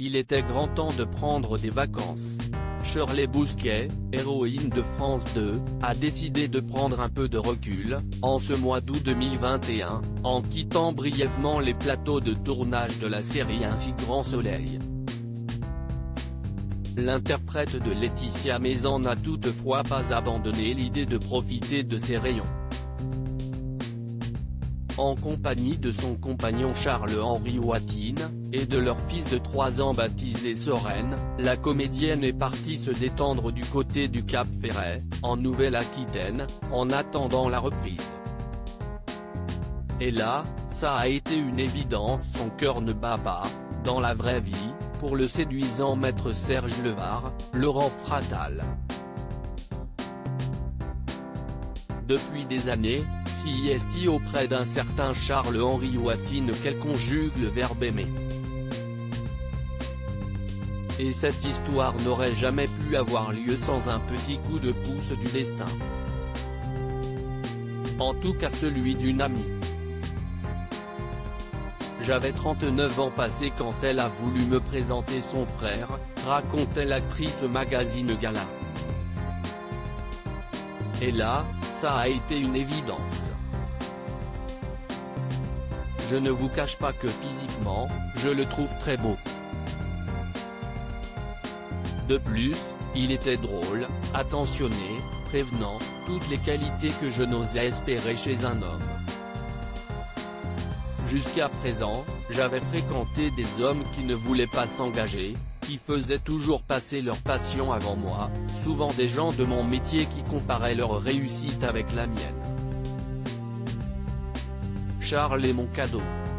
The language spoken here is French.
il était grand temps de prendre des vacances. Shirley Bousquet, héroïne de France 2, a décidé de prendre un peu de recul, en ce mois d'août 2021, en quittant brièvement les plateaux de tournage de la série Un si grand soleil. L'interprète de Laetitia Maison n'a toutefois pas abandonné l'idée de profiter de ses rayons. En compagnie de son compagnon Charles-Henri Watine, et de leur fils de 3 ans baptisé Soren, la comédienne est partie se détendre du côté du Cap Ferret, en Nouvelle-Aquitaine, en attendant la reprise. Et là, ça a été une évidence, son cœur ne bat pas, dans la vraie vie, pour le séduisant maître Serge Levard, Laurent Fratal. Depuis des années, s'y est auprès d'un certain Charles-Henri Watine qu'elle conjugue le verbe aimer. Et cette histoire n'aurait jamais pu avoir lieu sans un petit coup de pouce du destin. En tout cas celui d'une amie. J'avais 39 ans passés quand elle a voulu me présenter son frère, racontait l'actrice au magazine Gala. Et là, ça a été une évidence. Je ne vous cache pas que physiquement, je le trouve très beau. De plus, il était drôle, attentionné, prévenant, toutes les qualités que je n'osais espérer chez un homme. Jusqu'à présent, j'avais fréquenté des hommes qui ne voulaient pas s'engager, qui faisaient toujours passer leur passion avant moi, souvent des gens de mon métier qui comparaient leur réussite avec la mienne. Charles est mon cadeau.